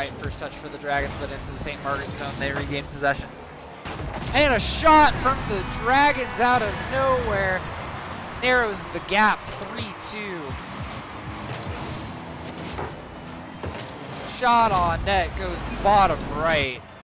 right. First touch for the Dragons, but into the St. Margaret zone. They regain possession. And a shot from the Dragons out of nowhere. Narrows the gap, 3-2. Shot on net goes bottom right.